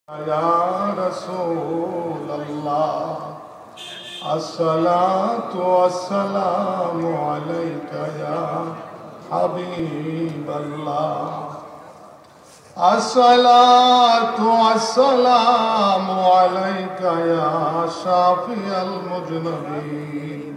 Ya Rasulallah, as-salatu was-salamu alayka ya Habiballah. As-salatu was-salamu alayka ya Shafi al-Mujnabin.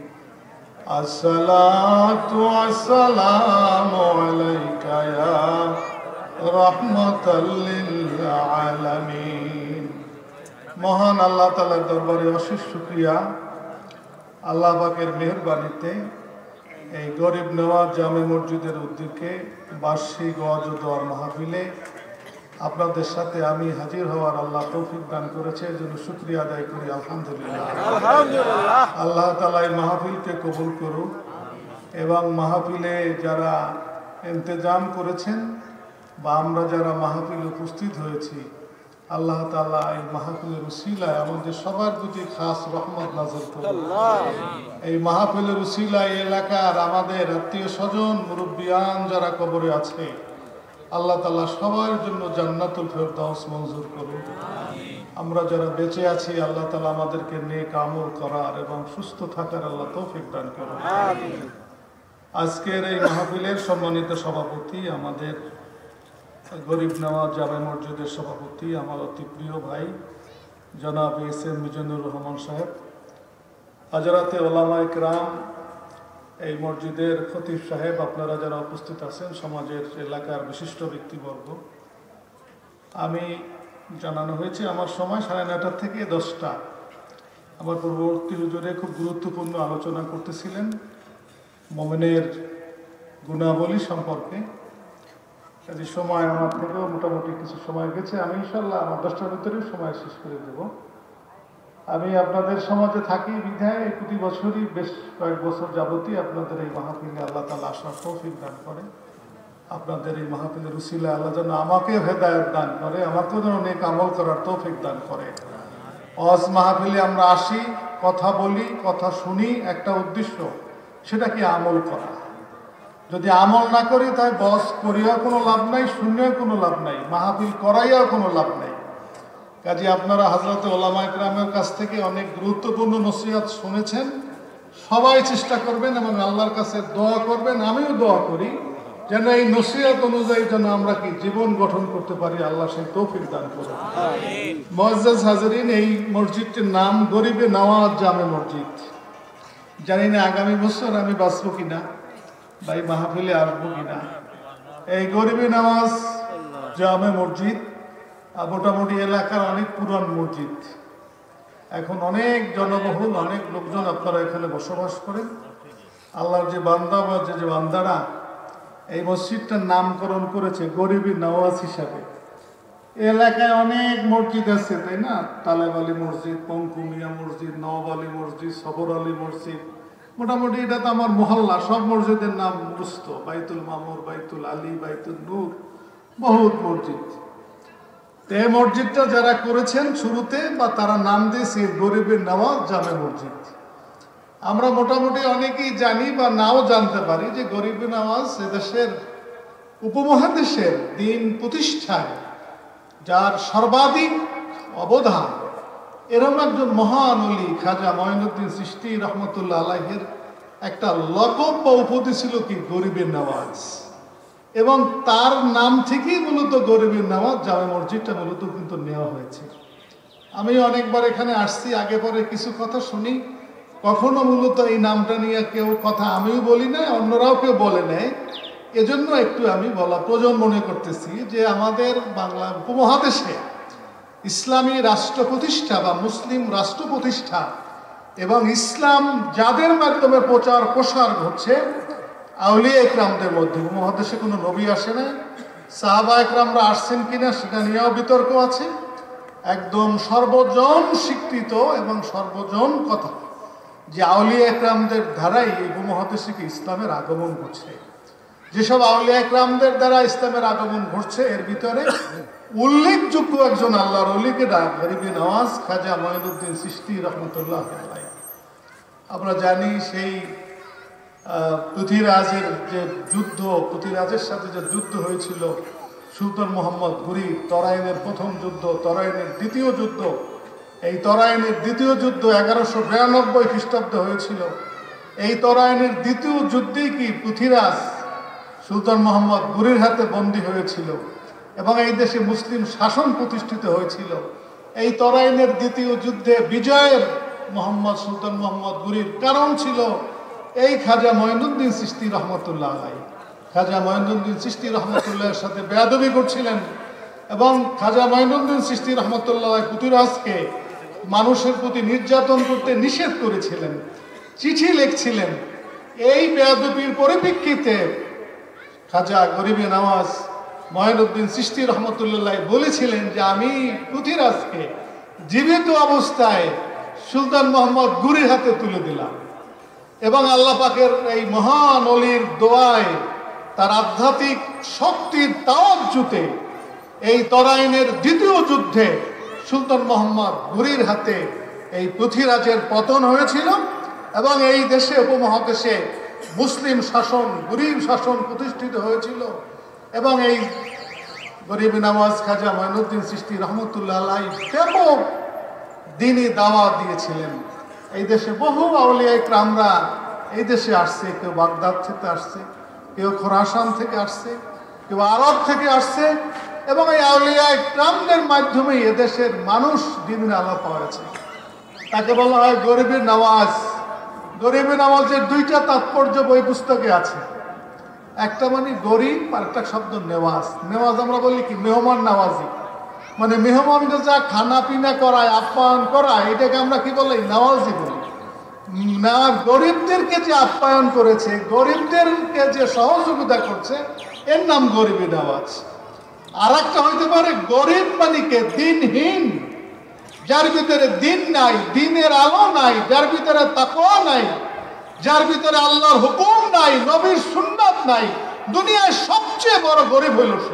As-salatu was-salamu alayka ya Rahmatan lil alamin. মহান আল্লাহ তাআলার দরবারে অশেষ শুকরিয়া। আল্লাহ পাকের মেহেরবানিতে এই গরিব নওয়াজ জামে মসজিদের উদ্যোগে বার্ষিক ওয়াজ ও দোয়ার মাহফিলে আপনাদের সাথে আমি হাজির হওয়ার আল্লাহ তৌফিক দান করেছে, এর জন্য শুকরিয়া আদায় করি আলহামদুলিল্লাহ। আল্লাহ তাআলা এই মাহফিলকে কবুল করুন এবং মাহফিলে যারা ইন্তজাম করেছেন বা আমরা যারা মাহফিলে উপস্থিত হয়েছি, আল্লাহ তাআলা এই মাহফিলের উসিলায় আমাদের সবার প্রতি খাস রহমত নাযিল করুন। এই মাহফিলের উসিলায় এলাকার আমাদের আত্মীয় স্বজন মুরব্বিয়ান যারা কবরে আছে, আল্লাহ তাআলা সবার জন্য জান্নাতুল ফেরদাউস মঞ্জুর করুন। আমরা যারা বেঁচে আছি, আল্লাহ তাআলা আমাদেরকে নেক আমল করার এবং সুস্থ থাকার আল্লাহ তৌফিক দান করুন। আজকের এই মাহফিলের সম্মানিত সভাপতি, আমাদের গরিব নওয়াজ জামে মসজিদের সভাপতি, আমার অতি প্রিয় ভাই জনাব এস.এম. মিজানুর রহমান সাহেব, হাজরাতে ওলামায়ে কেরাম, এই মসজিদের খতিব সাহেব, আপনারা যারা উপস্থিত আছেন, সমাজের এলাকার বিশিষ্ট ব্যক্তিবর্গ। আমি জানানো হয়েছে আমার সময় 9:30 থেকে 10টা। আমার পূর্ববর্তী হুজুরে খুব গুরুত্বপূর্ণ আলোচনা করতেছিলেন মুমিনের গুণাবলী সম্পর্কে। এই সময় আমার থেকেও মোটামুটি কিছু সময় গেছে। আমি ইনশাল্লাহ আমার 10টার ভিতরেও সময় শেষ করে দেব। আমি আপনাদের সমাজে থাকি বিধায় প্রতি বছরই বেশ কয়েক বছর যাবতীয় আপনাদের এই মাহফিলে আল্লাহ তাআলা আসার তৌফিক দান করে। আপনাদের এই মাহফিলের উসিলায় আল্লাহ যেন আমাকে হেদায়েত দান করে, আমাকেও যেন নেক আমল করার তৌফিক দান করে। ওয়াজ মাহফিলে আমরা আসি, কথা বলি, কথা শুনি, একটা উদ্দেশ্য, সেটা কি আমল করা। যদি আমল না করি তাই বস করিয়াও কোনো লাভ নাই, শুনিয়াও কোনো লাভ নাই, মাহফিল করাইয়াও কোনো লাভ নাই। কাজে আপনারা হযরতে ওলামায়ে কেরামের কাছ থেকে অনেক গুরুত্বপূর্ণ নসিহত শুনেছেন। সবাই চেষ্টা করবেন এবং আল্লাহর কাছে দোয়া করবেন, আমিও দোয়া করি যেন এই নসিহত অনুযায়ী যেন আমরা কি জীবন গঠন করতে পারি, আল্লাহ সেই তৌফিক দান করুন। মুআজ্জাজ হাজরিন, এই মসজিদটির নাম গরিবে নওয়াজ জামে মসজিদ। জানি না আগামী বছর আমি বাঁচবো কিনা, ভাই মাহফিলে আসবো কিনা। এই গরিবে নওয়াজ জামে মসজিদ মোটামুটি এলাকার অনেক পুরান মসজিদ, এখন অনেক জনবহুল, অনেক লোকজন আপনারা এখানে বসবাস করেন। আল্লাহর যে বান্দা বা যে বান্দারা এই মসজিদটার নামকরণ করেছে গরিবে নওয়াজ হিসাবে। এলাকায় অনেক মসজিদ আছে, তাই না? তালেব আলী মসজিদ, পঙ্কুমিয়া মসজিদ, নওয়াব আলী মসজিদ, সবর আলী মসজিদ, মোটামুটি এটা তো আমার মহল্লা, সব মসজিদের নাম মুখস্থ। বাইতুল মামুর, বাইতুল আলী, বাইতুল নূর, বহুত মসজিদ। এই মসজিদটা যারা করেছেন শুরুতে, বা তারা নাম দিয়েছে গরিবে নওয়াজ জামে মসজিদ। আমরা মোটামুটি অনেকেই জানি বা নাও জানতে পারি যে গরিবে নওয়াজ এদেশের উপমহাদেশের দিন প্রতিষ্ঠায় যার সর্বাধিক অবদান, এরকম একজন মহান ওলি খাজা মঈনুদ্দিন চিশতি রহমতুল্লাহ আলাইহির একটা লকব বা উপাধি ছিল কি গরিবে নওয়াজ, এবং তার নাম থেকেই মূলত গরিবে নওয়াজ জামে মসজিদটা মূলত কিন্তু নেওয়া হয়েছে। আমি অনেকবার এখানে আসছি, আগে পরে কিছু কথা শুনি, কখনো মূলত এই নামটা নিয়ে কেউ কথা আমিও বলি না, অন্যরাও কেউ বলে নেয়। এজন্য একটু আমি বলা প্রয়োজন মনে করতেছি যে আমাদের বাংলা উপমহাদেশে ইসলামী রাষ্ট্র প্রতিষ্ঠা বা মুসলিম রাষ্ট্র প্রতিষ্ঠা এবং ইসলাম যাদের মাধ্যমে প্রচার প্রসার ঘটছে, আউলিয়া একরামদের মধ্যে। উপমহাদেশে কোনো নবী আসে না, সাহাবা একরামরা আসছেন কিনা সেটা নিয়েও বিতর্ক আছে। একদম সর্বজন স্বীকৃত এবং সর্বজন কথা যে আউলিয়া একরামদের দ্বারাই এই উপমহাদেশে ইসলামের আগমন ঘটছে। যেসব আউলিয়া একরামদের দ্বারা ইসলামের আগমন ঘটছে, এর ভিতরে উল্লেখযোগ্য একজন আল্লাহর ওলিকে গরিবে নওয়াজ খাজা মঈনুদ্দিন চিশতি রহমতুল্লাহ আলাইহি। আমরা জানি সেই পৃথিরাজের যে যুদ্ধ, পৃথিরাজের সাথে যে যুদ্ধ হয়েছিল সুলতান মোহাম্মদ ঘুরি তরাইনের প্রথম যুদ্ধ, তরাইনের দ্বিতীয় যুদ্ধ, এই তরাইনের দ্বিতীয় যুদ্ধ 1192 খ্রিস্টাব্দে হয়েছিল। এই তরাইনের দ্বিতীয় যুদ্ধেই কি পৃথ্বীরাজ সুলতান মোহাম্মদ ঘুরির হাতে বন্দী হয়েছিল এবং এই দেশে মুসলিম শাসন প্রতিষ্ঠিত হয়েছিল। এই তরাইনের দ্বিতীয় যুদ্ধে বিজয়ের সুলতান মোহাম্মদ ঘুরির কারণ ছিল এই খাজা মঈনুদ্দিন চিশতি রহমতুল্লাহ আলাইহি। খাজা মঈনুদ্দিন চিশতি রহমতুল্লাহের সাথে বেয়াদবি করছিলেন এবং খাজা মঈনুদ্দিন চিশতি রহমতুল্লাহ পৃথ্বীরাজকে মানুষের প্রতি নির্যাতন করতে নিষেধ করেছিলেন, চিঠি লিখছিলেন। এই বেয়াদবির পরিপ্রেক্ষিতে খাজা গরিবে নওয়াজ মঈনুদ্দিন চিশতি রহমতুল্লাহ বলেছিলেন যে আমি পৃথ্বীরাজকে জীবিত অবস্থায় সুলতান মোহাম্মদ ঘুরির হাতে তুলে দিলাম এবং আল্লাহ পাকের এই মহান অলির দোয়ায় তার আধ্যাত্মিক শক্তির তাওয়াজ্জুতে এই তরাইনের দ্বিতীয় যুদ্ধে সুলতান মোহাম্মদ ঘুরির হাতে এই পৃথ্বীরাজের পতন হয়েছিল এবং এই দেশে উপমহাদেশে মুসলিম শাসন, গরিব শাসন প্রতিষ্ঠিত হয়েছিল। এবং এই গরিব নওয়াজ খাজা মঈনুদ্দিন চিশতি রহমতুল্লাহ আলাইহি ব্যাপক দ্বীনি দাওয়াত দিয়েছিলেন। এই দেশে বহু আউলিয়া ইকরামরা এই দেশে আসছে, কেউ বাগদাদ থেকে আসছে, কেউ খোরাসান থেকে আসছে, কেউ আরব থেকে আসছে এবং এই আউলিয়া ইকরামদের মাধ্যমে এদেশের মানুষ দ্বীনের আলো পাওয়াছে। তাকে বলা হয় গরিবের নওয়াজ। গরিবের নওয়াজের দুইটা তাৎপর্য বই পুস্তকে আছে, একটা মানে গরিব আর একটা শব্দ নেওয়াজ। নেওয়াজ আমরা বলি কি মেহমান নওয়াজি, মানে মেহমানকে যা খানা পিনা করায়, আপ্যায়ন করায়, এটাকে আমরা কি বলি নওয়াজি বলি। গরিবদেরকে যে আপ্যায়ন করেছে, গরিবদেরকে যে সহযোগিতা করছে, এর নাম গরিবী নওয়াজ। আর একটা হইতে পারে গরিব মানে কে দিনহীন, যার ভিতরে দিন নাই, দিনের আলো নাই, যার ভিতরে তাকওয়া নাই, যার ভিতরে আল্লাহর হুকুম নাই, নবীর সুন্নাত নাই। দুনিয়ায় সবচেয়ে বড় গরিব হইল সে।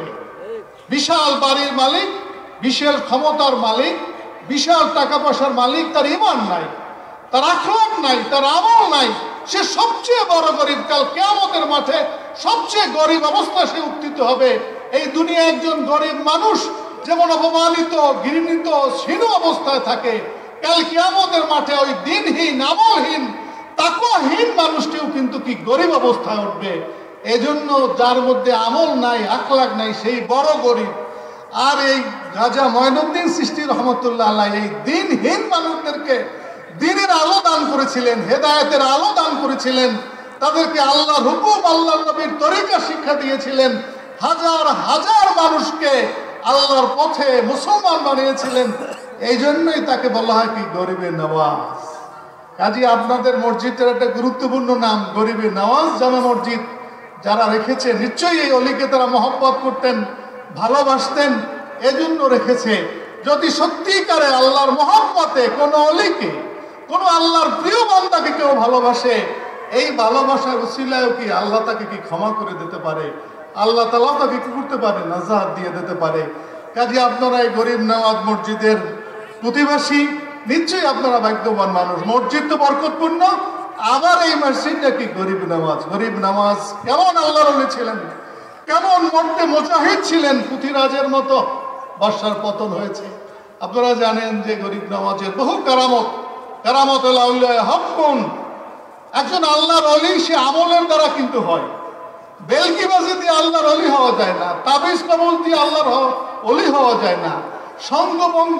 বিশাল বাড়ির মালিক, বিশাল ক্ষমতার মালিক, বিশাল টাকা পয়সার মালিক, তার ঈমান নাই, তার আখলাক নাই, তার আমল নাই, সে সবচেয়ে বড় গরিব। কাল কিয়ামতের মাঠে সবচেয়ে গরিব অবস্থা সে উত্থিত হবে। এই দুনিয়ায় একজন গরিব মানুষ যেমন অপমানিত, ঘৃণিত, ক্ষীণ অবস্থায় থাকে, কাল কিয়ামতের মাঠে ওই দিনহীন, আমলহীন, তাকওয়াহীন মানুষটিও কিন্তু কি গরিব অবস্থায় উঠবে। এজন্য যার মধ্যে আমল নাই, আখলাক নাই, সেই বড় গরিব। আর এই খাজা মঈনুদ্দিন চিশতি রহমতুল্লাহ আলাইহি এই দিনহীন মানুষদেরকে দ্বীনের আলো দান করেছিলেন, হেদায়েতের আলো দান করেছিলেন, তাদেরকে আল্লাহর হুকুম, আল্লাহর নবীর তরিকা শিক্ষা দিয়েছিলেন। হাজার হাজার মানুষকে আল্লাহর পথে মুসলমান বানিয়েছিলেন। এই জন্যই তাকে বলা হয় কি গরিবে নওয়াজ। কাজী আপনাদের মসজিদের একটা গুরুত্বপূর্ণ নাম গরিবে নওয়াজ জামে মসজিদ। যারা রেখেছে নিশ্চয়ই এই অলিকে তারা মহব্বত করতেন, ভালোবাসতেন, এজন্য রেখেছে। যদি সত্যিকারে আল্লাহর মহব্বতে কোনো অলিকে, কোনো আল্লাহর প্রিয় বান্দাকে কেউ ভালোবাসে, এই ভালোবাসার উসিলায়ও কি আল্লাহ তাকে কি ক্ষমা করে দিতে পারে, আল্লাহ তাআলা তাকে কি করতে পারে, নাজাত দিয়ে দিতে পারে। কাজে আপনারা এই গরিব নওয়াজ মসজিদের প্রতিবাসী, নিশ্চয়ই আপনারা ভাগ্যবান মানুষ। মসজিদ তো বরকতপূর্ণ, আবার এই মসজিদটা কি গরিব নওয়াজ। গরিব নওয়াজ কেমন আল্লাহর ওলি ছিলেন, কেমন মর্দে মুজাহিদ ছিলেন, পৃথ্বীরাজের মতো বর্ষার পতন হয়েছে। আপনারা জানেন যে গরিব নওয়াজের বহু কারামত, কারামতুল আউলিয়া হকুন। একজন আল্লাহর ওলি সে আমলের দ্বারা কিন্তু হয়। বেলকিবাজি দিয়ে আল্লাহর ওলি হওয়া যায় না, তাবিজ কবল দিয়ে আল্লাহর ওলি হওয়া যায় না, সঙ্গভঙ্গ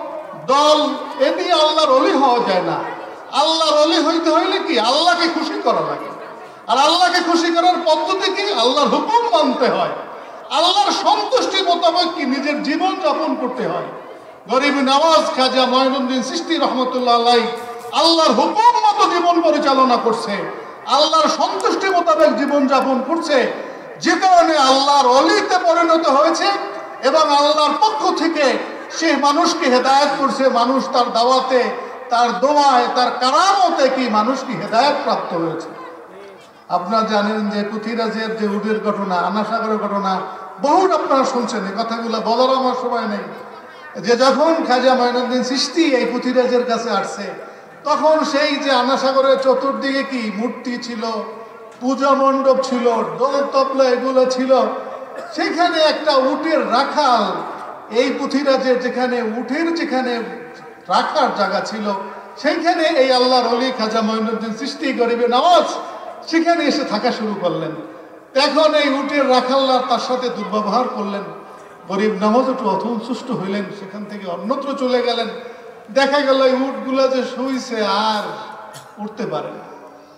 দল এ দিয়ে আল্লাহর ওলি হওয়া যায় না। আল্লাহর ওলি হইতে হইলে কি আল্লাহকে খুশি করা লাগে। আর আল্লাহকে খুশি করার পদ্ধতি কি, আল্লাহর হুকুম মানতে হয়, আল্লাহর সন্তুষ্টি মোতাবেক কি নিজের জীবন যাপন করতে হয়। গরিব নওয়াজ খাজা মঈনুদ্দিন চিশতি রহমতুল্লাহ আলাইহি আল্লাহর হুকুম মতো জীবন পরিচালনা করছে, আল্লাহর সন্তুষ্টি মোতাবেক জীবন যাপন করছে, যে কারণে আল্লাহর ওলিতে পরিণত হয়েছে এবং আল্লাহর পক্ষ থেকে সে মানুষকে হেদায়েত করছে। মানুষ তার দাওয়াতে, তার দোয়ায়, তার কারামতে কি মানুষ কি হেদায়েত প্রাপ্ত হয়েছে। আপনারা জানেন যে পৃথ্বীরাজের যে উটের ঘটনা, আনাসাগরের ঘটনা বহুত আপনারা শুনছেন, এই কথাগুলো বলার আমার সময় নেই। যে যখন খাজা মঈনুদ্দিন চিশতি এই পৃথ্বীরাজের কাছে আসছে, তখন সেই যে আনাসাগরের চতুর্দিকে কি মূর্তি ছিল, পূজা মণ্ডপ ছিল, দোল তবলা এগুলো ছিল, সেখানে একটা উটের রাখাল, এই পুঁথিরাজের যেখানে উটের যেখানে রাখার জায়গা ছিল, সেইখানে এই আল্লাহর ওলি খাজা মঈনুদ্দিন চিশতি গরিবে নওয়াজ সেখানে এসে থাকা শুরু করলেন। এখন এই উটের রাখাল্লা তার সাথে দুর্ব্যবহার করলেন। গরিব নওয়াজ একটু অসন্তুষ্ট হইলেন, সেখান থেকে অন্যত্র চলে গেলেন। দেখা গেল এই উটগুলা যে শুইছে আর উঠতে পারে না।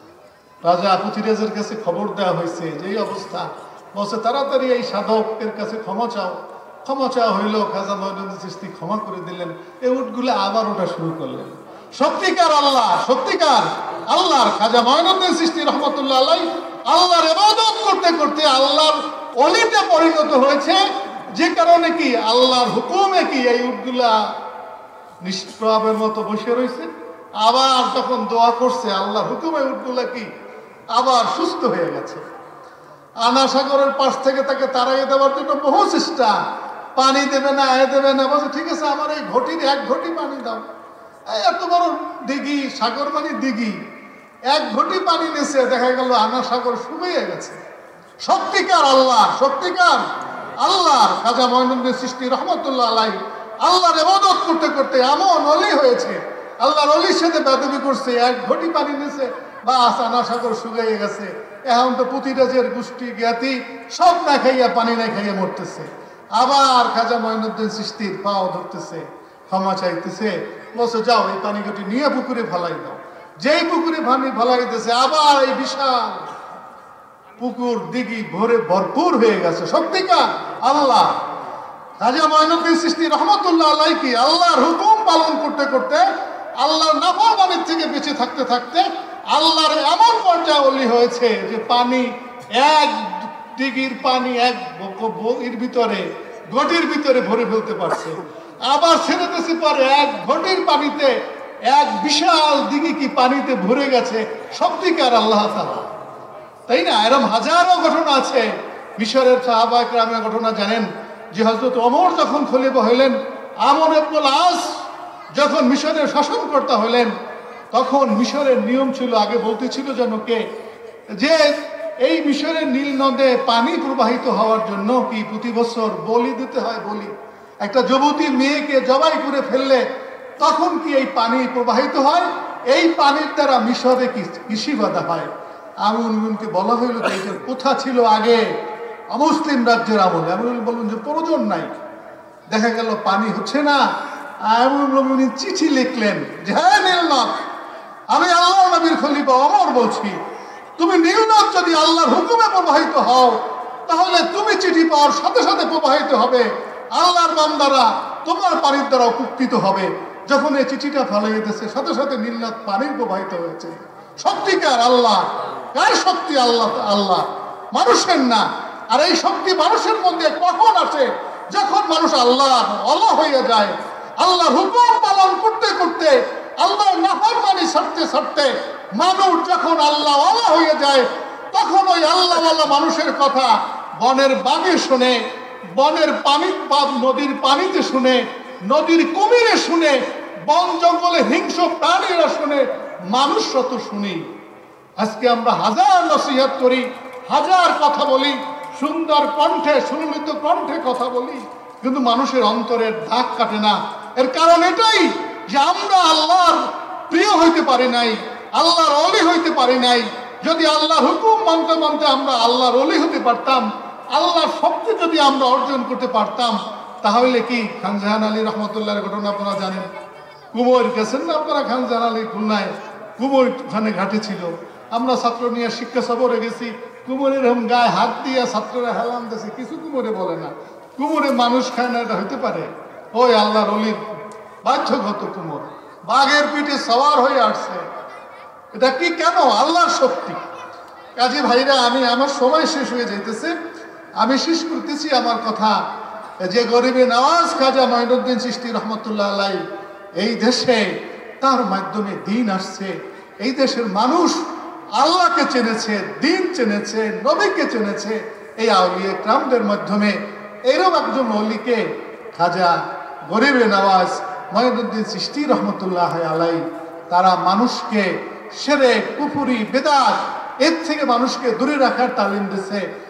রাজা পুঁথিরাজের কাছে খবর দেওয়া হয়েছে যে এই অবস্থা, বলছে তাড়াতাড়ি এই সাধকের কাছে ক্ষমা চাও। ক্ষমা চাওয়া হইল, খাজা মঈনুদ্দিন চিশতি ক্ষমা করে দিলেন। এই উটগুলো আবার ওঠা শুরু করলেন। সত্যিকার আল্লাহ, সত্যিকার আল্লাহর খাজা মঈনুদ্দিন চিশতি রহমতুল্লাহ আলাইহি আল্লাহর ইবাদত করতে করতে আল্লাহর ওলিতে পরিণত হয়েছে, যে কারণে কি আল্লাহর হুকুমে কি এই উটগুলা নিষ্প্রভাবের মতো বসে রয়েছে। আবার যখন দোয়া করছে আল্লাহর হুকুমে উটগুলা কি আবার সুস্থ হয়ে গেছে। আনা সাগরের পাশ থেকে তাকে তাড়াইয়ে দেওয়ার জন্য বহু চেষ্টা, পানি দেবে না, দেবে না। বলছে ঠিক আছে, আমার এই ঘটির 1 ঘটি পানি দাও। এত বড় দিঘি, সাগর মানে দিঘি, 1 ঘটি পানি নিয়েছে, দেখা গেল আনা সাগর শুকিয়ে গেছে। সত্যিকার আল্লাহ, সত্যিকার আল্লাহ খাজা মঈনুদ্দিন চিশতি রহমতুল্লাহ আলাইহি আল্লাহর ইবাদত করতে করতে এমন ওলি হয়েছে, আল্লাহর ওলির সাথে বেয়াদবি করছে, 1 ঘটি পানি নিয়েছে, বাস আনা সাগর শুকিয়ে গেছে। এখন তো পুঁথিরাজের গোষ্ঠী জ্ঞাতি সব না খাইয়া, পানি না খাইয়া মরতেছে। আবার খাজা মঈনুদ্দিন চিশতির পাও ধরতেছে, ক্ষমা চাইতেছে, বলছে যাও এই পানি ঘটি নিয়ে পুকুরে ফেলাই দাও। যেই পুকুরে পানি ফেলাই দিতেছে, আবার এই বিশাল পুকুর দিঘি ভরে ভরপুর হয়ে গেছে। সত্যিকার আল্লাহ খাজা মঈনুদ্দিন চিশতি রহমতুল্লাহ আলাইহি কি আল্লাহর হুকুম পালন করতে করতে, আল্লাহর নাফরমানির থেকে বেঁচে থাকতে থাকতে আল্লাহর এমন পর্যায়ে ওলি হয়েছে যে পানি 1 দিঘির পানি 1 এর ভিতরে, ঘটির ভিতরে ভরে ফেলতে পারছে। আবার ছেড়ে দিয়েছে পরে 1 ঘটির পানিতে 1 বিশাল দিঘি কি পানিতে ভরে গেছে। সত্যিকার আল্লাহ তাআলা, তাই না? এরকম হাজারো ঘটনা আছে। মিশরের সাহাবা কেরামের ঘটনা জানেন যে হযরত ওমর যখন খলিফা হইলেন, আমর ইবনুল আস যখন মিশরের শাসনকর্তা হলেন, তখন মিশরের নিয়ম ছিল, আগে বলতেছিল যেন কে, যে এই মিশরের নীল নদে পানি প্রবাহিত হওয়ার জন্য কি প্রতি বছর বলি দিতে হয়। বলি, একটা যুবতী মেয়েকে জবাই করে ফেললে তখন কি এই পানি প্রবাহিত হয়। এই পানির দ্বারা মিশরে কৃষি বাধা হয়। আমিরুলকে বলা হইল যে এটার কোথা ছিল আগে অমুসলিম রাজ্যের আমলে। আমিরুল বললেন যে প্রয়োজন নাই। দেখা গেল পানি হচ্ছে না। আমিরুল চিঠি লিখলেন যে হ্যাঁ নীলনদ, আমি আল্লাহ নবীর খলিফা ওমর বলছি, তুমি নীলনদ যদি আল্লাহর হুকুমে প্রবাহিত হও, তাহলে তুমি চিঠি পাওয়ার সাথে সাথে প্রবাহিত হবে, আল্লাহর বান্দারা তোমার পানির দ্বারা উপকৃত হবে। যখন এই চিঠিটা ফেলাইয়ে দিয়েছে, সাথে সাথে নীলনদ পানির প্রবাহিত হয়েছে। সত্যিকার আল্লাহ, কার শক্তি? আল্লাহ, আল্লাহ, মানুষের না। আর এই শক্তি মানুষের মধ্যে কখন আসে? যখন মানুষ আল্লাহ হয়ে যায়। আল্লাহর হুকুম পালন করতে করতে, আল্লাহর নাফরমানি ছাড়তে ছাড়তে মানুষ যখন আল্লাহ হয়ে যায়, তখন ওই আল্লাহওয়ালা মানুষের কথা বনের বাঘে শুনে, বনের পানি বা নদীর পানিতে শুনে, নদীর কুমিরে শুনে, বন জঙ্গলে হিংস্র প্রাণীরা শুনে, মানুষ তো শুনি। আজকে আমরা হাজার নসিহত করি, হাজার কথা বলি, সুন্দর কণ্ঠে, সুললিত কণ্ঠে কথা বলি, কিন্তু মানুষের অন্তরের দাগ কাটে না। এর কারণ এটাই যে আমরা আল্লাহর প্রিয় হইতে পারি নাই, আল্লাহর ওলি হইতে পারি নাই। যদি আল্লাহর হুকুম মানতে মানতে আমরা আল্লাহর ওলি হতে পারতাম, আল্লাহর শক্তি যদি আমরা অর্জন করতে পারতাম, তাহলে কি খান জাহান আলী রহমতুল্লাহর ঘটনা আপনারা জানেন। কুমোর গেছেন না আপনারা? খান জাহান আলী খুলনায় কুমোর ওখানে ঘাটে ছিল। আমরা ছাত্র নিয়ে শিক্ষা সফরে গেছি। কুমোরের গায়ে হাত দিয়ে ছাত্ররা হেলান দিয়েছে, কিছু কুমোরে বলে না। কুমোরে মানুষ খায় না, এটা হইতে পারে? ওই আল্লাহর ওলির বাধ্যগত কুমোর বাঘের পিঠে সওয়ার হয়ে আসছে। এটা কি? কেন? আল্লাহর শক্তি। কাজী ভাইরা, আমি আমার সময় শেষ হয়ে যাইতেছে, আমি শেষ করতেছি আমার কথা। যে গরিবে নওয়াজ খাজা মঈনুদ্দিন চিশতি রহমতুল্লাহ আলাইহি এই দেশে তার মাধ্যমে দিন আসছে। এই দেশের মানুষ আল্লাহকে চিনেছে, দিন চিনেছে, নবীকে চিনেছে এই আউলিয়া কিরামদের মাধ্যমে। এরকম একজন ওলিকে খাজা গরিবে নওয়াজ মঈনুদ্দিন চিশতি রহমতুল্লাহ আলাইহি তারা মানুষকে শিরক, কুফরি, বিদআত এর থেকে মানুষকে দূরে রাখার তালিম দিয়েছে।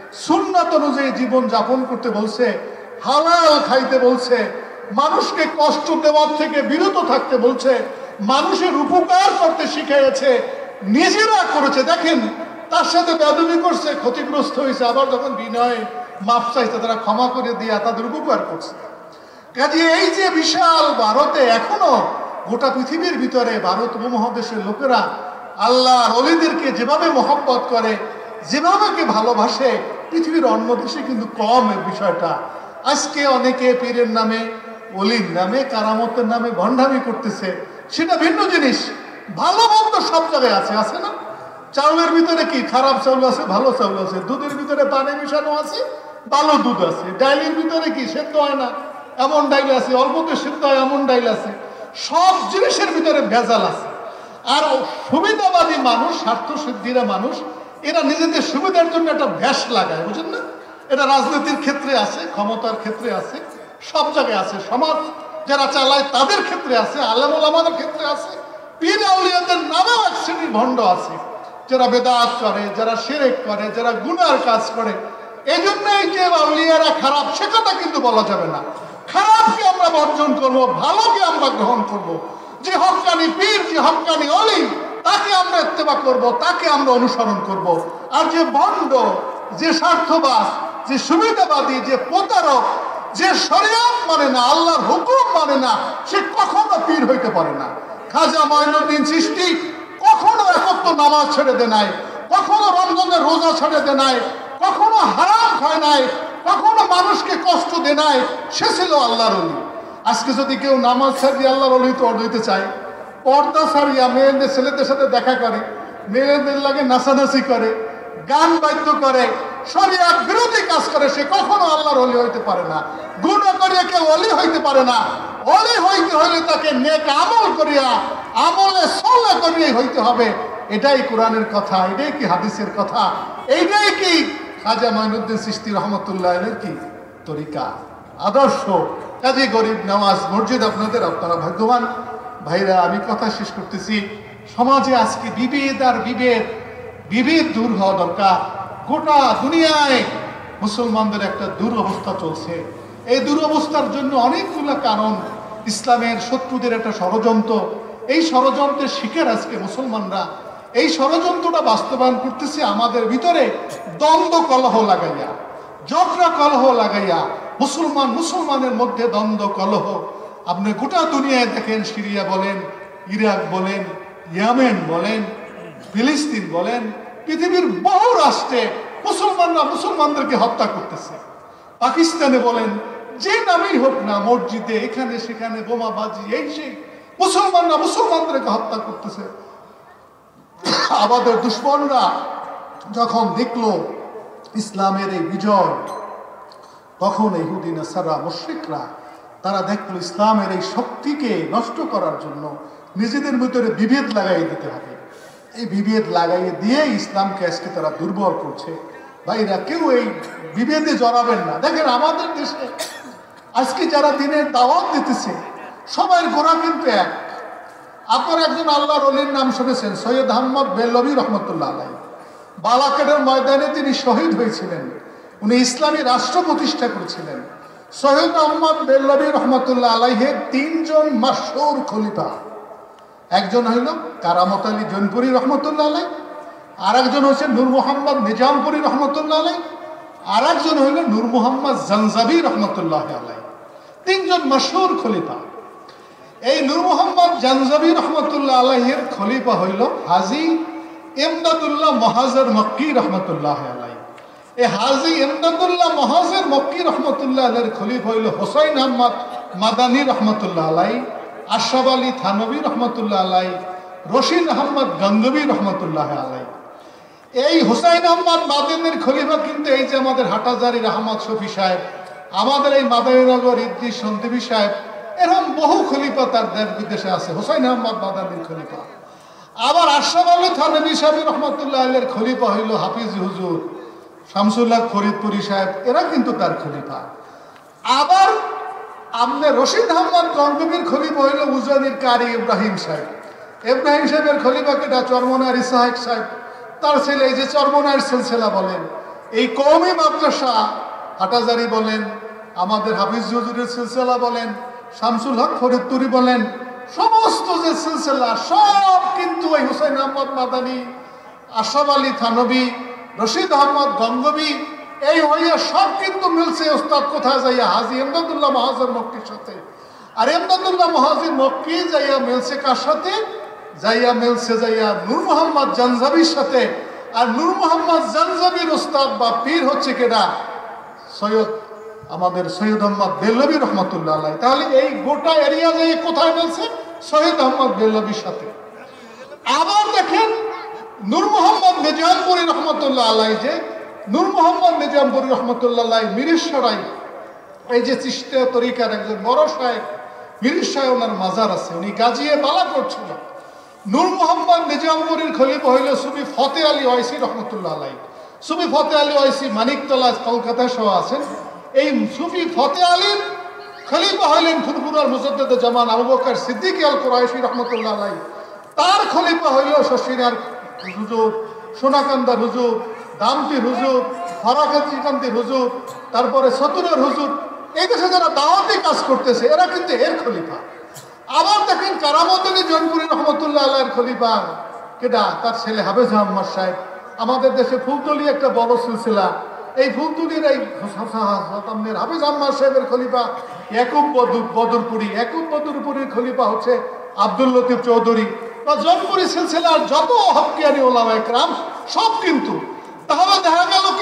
সুন্নাত অনুযায়ী জীবন যাপন করতে বলছে, হালাল খাইতে বলছে, মানুষকে কষ্ট দেওয়ার থেকে বিরত থাকতে বলছে, মানুষের উপকার করতে শিখিয়েছে, নিজেরা করেছে। দেখেন, তার সাথে বেয়াদবি করছে, ক্ষতিগ্রস্ত হয়েছে, আবার যখন বিনয়ে মাপ চাইছে তারা ক্ষমা করে দিয়া তাদের উপকার করছে। কাজে এই যে বিশাল ভারতে এখনো গোটা পৃথিবীর ভিতরে ভারত উপমহাদেশের লোকেরা আল্লাহর ওলিদেরকে যেভাবে মহব্বত করে, যেভাবে ভালোবাসে, পৃথিবীর অন্য দেশে কিন্তু কম এই বিষয়টা। আজকে অনেকে পীরের নামে, ওলির নামে, কারামতের নামে ভণ্ডামি করতেছে, সেটা ভিন্ন জিনিস। ভালো মন্দ সব জায়গায় আছে, আছে না? চাউলের ভিতরে কি খারাপ চাউল আছে, ভালো চাউল আছে, দুধের ভিতরে পানি মিশানো আছে, ভালো দুধ আছে, ডাইলের ভিতরে কি সেদ্ধ হয় না এমন ডাইল আছে, অল্পতে সেদ্ধ হয় এমন ডাইল আছে, সব জিনিসের ভিতরে ভেজাল আছে। আর সুবিধাবাদী মানুষ, স্বার্থ সিদ্ধিরা মানুষ, এরা নিজেদের সুবিধার জন্য একটা ভ্যাস লাগায়, বুঝেন না? এটা রাজনীতির ক্ষেত্রে আছে, ক্ষমতার ক্ষেত্রে আছে, সব জায়গায় আছে, সমাজ যারা চালায় তাদের ক্ষেত্রে আছে, আলেম ওলামাদের ক্ষেত্রে আছে, পীর আউলিয়াদের নামেও এক শ্রেণীর ভণ্ড আছে, যারা বেদাত করে, যারা শিরক করে, যারা গুনার কাজ করে। এই জন্যই যে আউলিয়ারা খারাপ সে কথা কিন্তু বলা যাবে না। খারাপকে আমরা বর্জন করব, ভালোকে আমরা গ্রহণ করব। যে হক্কানি পীর, যে হক্কানি অলি, তাকে আমরা ইত্তেবা করব, তাকে আমরা অনুসরণ করব। আর যে ভণ্ড, যে স্বার্থবাদ, যে সুবিধাবাদী, যে প্রতারক, যে শরিয়ত মানে না, আল্লাহর হুকুম মানে না, সে কখনো পীর হইতে পারে না। খাজা মঈনুদ্দিন চিশতি কখনো একত্র নামাজ ছেড়ে দেয় নাই, কখনো রমজানের রোজা ছেড়ে দেয় নাই, কখনো হারাম খায় নাই, কখনো মানুষকে কষ্ট দেয় নাই। সে ছিল আল্লাহর ওলি। আজকে যদি কেউ নামাজ ছাড়িয়ে আল্লাহর ওলি তো হইতে চায়, পর্দা ছাড়িয়া মেয়েদের ছেলেদের সাথে দেখা করে, মেয়েদের লাগে নাচানাচি করে, গান বাদ্য করে, শরিয়ত বিরোধী কাজ করে, সে কখনো আল্লাহর ওলি হইতে পারে না। গুনাহ করিয়া কেউ ওলি হইতে পারে না। ওলি হইতে হইলে তাকে নেক আমল করিয়া, আমলে সল্লাহ করিয়া হইতে হবে। এটাই কোরআনের কথা, এটাই কি হাদিসের কথা, এইটাই কি খাজা মঈনুদ্দিন চিশতি রহমতুল্লাহ আলাইহির কি তরিকা, আদর্শ। কাজে গরিব নওয়াজ মসজিদ আপনাদের, আপনারা ভাগ্যবান ভাইরা। আমি কথা শেষ করতেছি। সমাজে আজকে বিভেদ আর বিভেদ দূর হওয়া দরকার। গোটা দুনিয়ায় মুসলমানদের একটা দুরবস্থা চলছে। এই দুরবস্থার জন্য অনেকগুলো কারণ। ইসলামের শত্রুদের একটা ষড়যন্ত্র, এই ষড়যন্ত্রের শিকার আজকে মুসলমানরা। এই ষড়যন্ত্রটা বাস্তবায়ন করতেছে আমাদের ভিতরে দ্বন্দ্ব কলহ লাগাইয়া, ঝগড়া কলহ লাগাইয়া, মুসলমানের মধ্যে দ্বন্দ্ব কলহ। আপনি গোটা দুনিয়ায় দেখেন, সিরিয়া বলেন, ইরাক বলেন, ইয়েমেন বলেন, ফিলিস্তিন বলেন, পৃথিবীর বহু রাষ্ট্রে মুসলমানরা মুসলমানদেরকে হত্যা করতেছে। পাকিস্তানে বলেন, যে নামেই হোক না, মসজিদে এখানে সেখানে বোমাবাজি, এই সেই, মুসলমানরা মুসলমানদেরকে হত্যা করতেছে। আমাদের দুশ্মনরা যখন দেখলো ইসলামের এই বিজয়, তখন ইহুদি নাসারা মুশরিকরা তারা দেখলো ইসলামের এই শক্তিকে নষ্ট করার জন্য নিজেদের ভিতরে বিভেদ লাগাই দিতে হবে। এই বিভেদ লাগাইয়ে দিয়ে ইসলামকে আজকে তারা দুর্বল করছে। ভাইরা, কেউ এই বিভেদে জড়াবেন না। দেখেন, আমাদের দেশে আজকে যারা দিনের দাওয়াত দিতেছে সবার গোড়া কিন্তু এক। আপনার একজন আল্লাহর ওলির নাম শুনেছেন, সৈয়দ আহমদ বেল্লভী রহমতুল্লাহ আলাইহি। বালাকেটের ময়দানে তিনি শহীদ হয়েছিলেন। উনি ইসলামী রাষ্ট্র প্রতিষ্ঠা করেছিলেন। সৈয়দ আহমদ বেল্লভী রহমতুল্লাহ আলাইহের তিনজন মাশহুর খলিফা, একজন হইল কারামত আলী জৈনপুরী রহমতুল্লাহ আলাই, আর একজন হচ্ছে নূর মোহাম্মদ নিজামপুরী রহমতুল্লাহ আলাই, আর একজন হইল নূর মোহাম্মদ জানজাবি রহমতুল্লাহ আলাই। তিনজন মাশহুর খলিফা। এই নূর মোহাম্মদ জানজাবি রহমতুল্লাহ আলাইহের খলিফা হইল হাজী ইমদাদুল্লাহ মহাজের মক্কি রহমতুল্লাহ আলাই। এই হাজী ইমদাদুল্লাহ মহাজের মক্কি রহমতুল্লাহ আলাইয়ের খলিফা হইল হুসাইন আহমদ মাদানী রহমতুল্লাহ আলাই, আশরাফ আলী থানবী রহমতুল্লাহ আলাই, রশিদ আহমদ গঙ্গবী রহমতুল্লাহ আলাই। এই হুসাইন আহমদ মাদানীর খলিফা কিন্তু এই যে আমাদের হাটাজারির আহমদ শফি সাহেব, আমাদের এই মাদানীনগর ইদ্রিস সন্দিবী সাহেব, এরকম বহু খলিফা তার দেশ বিদেশে আছে। হুসাইন আহমদ মাদানীর খলিফা। আবার আশরাফ আলী থানবী সাহেব রহমতুল্লাহ আলাইয়ের খলিফা হইল হাফিজ হুজুর শামসুল্লাহ ফরিদপুরি সাহেব, এরা কিন্তু তার খলিফা। আবার আপনার রশিদ আহমদ গঙ্গবীর খলিফা হইল উজানির কারি ইব্রাহিম সাহেব। ইব্রাহিম সাহেবের খলিফা কেটা? চরমনার ইসাহাক সাহেব, তার ছেলে। এই যে চরমনার সিলসিলা বলেন, এই কওমি মাদ্রাসা হাটাজারি বলেন, আমাদের হাফিজ হুজুরের সিলসিলা বলেন, শামসুল হক ফরিদপুরি বলেন, সমস্ত যে সিলসিলা সব কিন্তু ওই হুসাইন আহমদ মাদানী, আশরাফ আলী থানবী, রশিদ আহমদ গঙ্গবী, এই হইয়া সব কিন্তু মিলছে ওস্তাদ কোথায় যাইয়া হাজী ইমদাদুল্লাহ মহাজির মক্কির সাথে। আর ইমদাদুল্লাহ মহাজির মক্কি যাইয়া মিলছে কার সাথে? যাইয়া মিলছে যাইয়া নূর মোহাম্মদ জানজাবির সাথে। আর নূর মোহাম্মদ জানজাবির ওস্তাদ বা পীর হচ্ছে কেডা? সৈয়দ, আমাদের সৈয়দ আহমদ বেল্লভী রহমতুল্লাহ আলাইহি। তাহলে এই গোটা এরিয়া যাই কোথায় মিলছে? সৈয়দ আহমদ বেল্লভীর সাথে। আবার দেখেন নূর মোহাম্মদ নিজামপুরী রহমতুল্লাহ আলাইহি, যে নূর মোহাম্মদ নিজামপুরী রহমতুল্লাহ আলাইহি মিরিশরাই, এই যে চিশতিয়া তরিকার একজন বড় সাহেব, মিরিশরাই ওনার মাজার আছে, উনি গাজিয়ে বালা করছিল। নূর মোহাম্মদ নিজামপুরীর খলিফা হইল সুফি ফতে আলী ওয়াইসি রহমতুল্লাহ আলাইহি। সুফি ফতে আলী ওয়াইসি মানিকতলা কলকাতায় সহ আছেন। এই সুফি ফতে আলীর খলিফা হইলেন ফুরফুরার মুজাদ্দেদ জামান আবু বকর সিদ্দিক আল কুরাইশি রহমতুল্লাহ আলাইহি। তার খলিফা হইল শশীনার হুজুর, সোনাকান্দার হুজুর, দামটির হুজুর, ফারাকান্দির হুজুর, তারপরে সতুরের হুজুর। এই দেশে যারা দাওয়াতি কাজ করতেছে এরা কিন্তু এর খলিফা। আবার দেখেন কারামতুল্লাহ জনপুরি রহমতুল্লাহ আলাইহির খলিফা কেডা? তার ছেলে হাফেজ আহমদ সাহেব। আমাদের দেশে ফুলতলি একটা বড় সিলসিলা, এই ফুলতলির এই হাফেজ আহমদ সাহেবের খলিফা ইয়াকুব বদরপুরি। ইয়াকুব বদরপুরির খলিফা হচ্ছে আব্দুল লতিফ চৌধুরী। বা জনপুরি সিলসিলার যত হক্কিয়ানি ওলামায়ে কেরাম সব কিন্তু। তাহলে দেখা গেল কি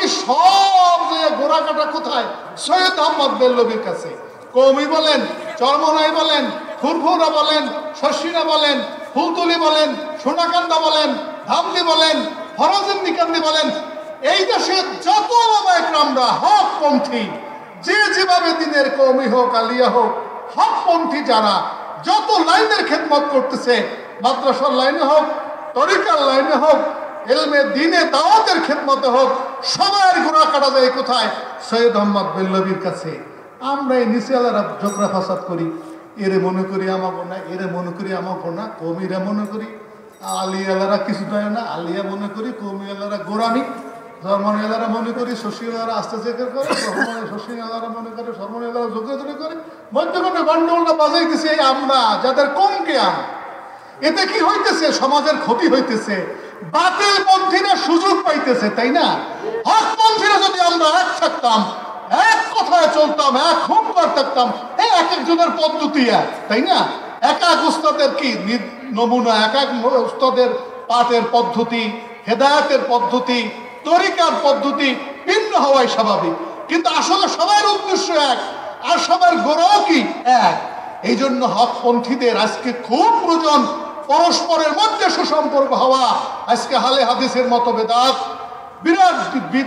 সব যে গোড়া কাটা কোথায়? সৈয়দ আহমদ বেল্লভীর কাছে। কওমি বলেন, চরমনাই বলেন, ফুরফুরা বলেন, শশিনা বলেন, ফুলতলি বলেন, সোনাকান্দা বলেন, ধামদি বলেন, ফরজের নিকান্দি বলেন, এই দেশের যত ওলামায়ে কেরামরা হকপন্থী, যে যেভাবে দিনের কওমি হোক আলিয়া হোক, হকপন্থী যারা যত লাইনের খেদমত করতেছে, মাদ্রাসার লাইনে হোক, তরিকার লাইনে হোক, এলমে দিনে দাওয়াতের খেদমতে হোক, সবার গোড়া কাটা যায় কোথায়? সৈয়দ আহমদ বেল্লভীর কাছে। আমরা এই নিচে আলারা ঝগড়া ফাসাদ করি, এরে মনে করি আমাকে না, এরে মনে করি আমাকে না, কৌমিরা মনে করি, আলিয়ালারা কিছু দেয় না, আলিয়া মনে করি, কৌমিয়ালারা গোরামি, ধর্মনিয়ালারা মনে করি, শশীলারা আস্তে জেকের করে, শশীলারা মনে করে, ধর্মনিয়ালারা যোগ্যতা করে, মধ্যখানে গন্ডগোলটা বাজাইতেছে এই আমরা, যাদের কম জ্ঞান। এতে কি হইতেছে? সমাজের ক্ষতি হইতেছে, বাতিল পন্থীরা সুযোগ পাইতেছে, তাই না? হক পন্থীরা যদি আমরা এক থাকতাম, এক কথায় চলতাম, এক হুঙ্কার থাকতাম, এক একজনের পদ্ধতি এক, তাই না? এক এক উস্তাদের কি নমুনা, এক এক উস্তাদের পাঠের পদ্ধতি, হেদায়েতের পদ্ধতি, তরিকার পদ্ধতি ভিন্ন হওয়াই স্বাভাবিক। কিন্তু আসলে সবার উদ্দেশ্য এক, আর সবার গোড়াও কি এক। এই জন্য হকপন্থীদের আজকে খুব প্রয়োজন পরস্পরের মধ্যে সুসম্পর্ক হওয়া। আজকে হালে হাদিসের মতো বেদাত, বিরাট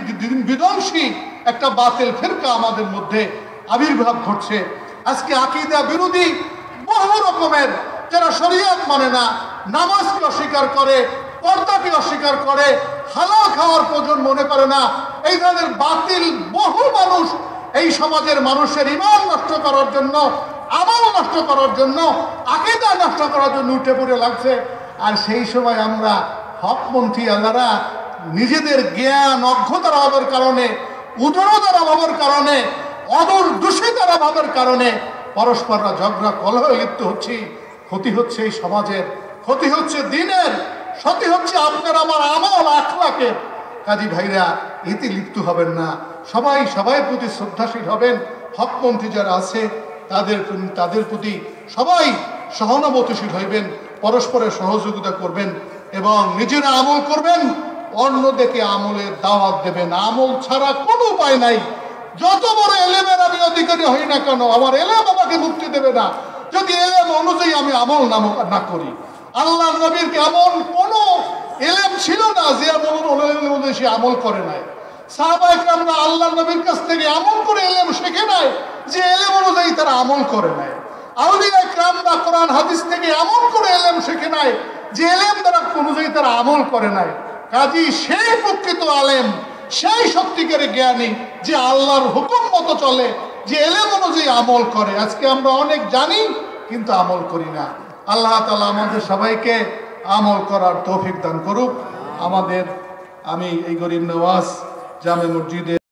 বিধ্বংসী একটা বাতিল ফিরকা আমাদের মধ্যে আবির্ভাব ঘটছে। আজকে আকীদা বিরোধী বহু রকমের, যারা শরীয়ত মানে না, নামাজকে অস্বীকার করে, পর্দাকে অস্বীকার করে, হালাল খাওয়ার প্রয়োজন মনে করে না, এই ধরনের বাতিল বহু মানুষ এই সমাজের মানুষের ঈমান নষ্ট করার জন্য, আমল নষ্ট করার জন্য, আকীদা নষ্ট করার জন্য উঠে পড়ে লাগছে। আর সেই সময় আমরা হকপন্থী আল্লাহরা নিজেদের জ্ঞান অজ্ঞতার অভাবের কারণে, উদারতার অভাবের কারণে, অদূরদর্শিতার অভাবের কারণে পরস্পররা ঝগড়া কলহে লিপ্ত হচ্ছি। ক্ষতি হচ্ছে এই সমাজের, ক্ষতি হচ্ছে দিনের, ক্ষতি হচ্ছে আপনার আমার আমল আখলাকের। কাজী ভাইরা, এতে লিপ্ত হবেন না। সবাই প্রতি শ্রদ্ধাশীল হবেন। হকপন্থী যারা আছে তাদের প্রতি সবাই সহানুভূতিশীল হইবেন, পরস্পরের সহযোগিতা করবেন এবং নিজেরা আমল করবেন, অন্যদেরকে আমলের দাওয়াত দেবেন। আমল ছাড়া কোনো উপায় নাই। যত বড় এলেমের আমি অধিকারী হই না কেন, আমার এলেম আমাকে মুক্তি দেবে না যদি এলেম অনুযায়ী আমি আমল না করি। আল্লাহ নবীর এমন কোন এলেম ছিল না যে অনুযায়ী সে আমল করে নাই। সাহাবায়ে কেরামরা আল্লাহ নবীর কাছ থেকে এমন করে এলেম শিখে নাই যে এলেম অনুযায়ী তারা আমল করে নাই। আউলিয়া কেরামরা কোরআন হাদিস থেকে এমন করে এলেম শিখে নাই যে এলেম দ্বারা অনুযায়ী তারা আমল করে নাই। কাজী সেই প্রকৃত আলেম, সেই সত্যিকারের জ্ঞানী যে আল্লাহর হুকুম মতো চলে, যে এলেম অনুযায়ী আমল করে। আজকে আমরা অনেক জানি কিন্তু আমল করি না। আল্লাহ তাআলা আমাদের সবাইকে আমল করার তৌফিক দান করুক। আমি এই গরিব নওয়াজ জামে মসজিদে